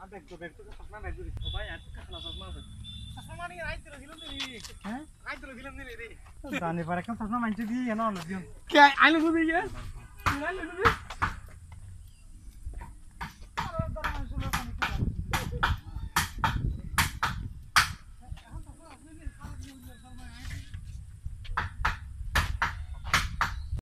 দেখতো দেখতো চশমা নাই দূরে ও ভাই আর কালা চশমা আছে চশমা নিয়ে আইতে দিলাম নি হ্যাঁ আইতে দিলাম নি রে জানি পারে কেন চশমা মানছে দি এনো আলো দিও কে আইলো দিই আইলো দিই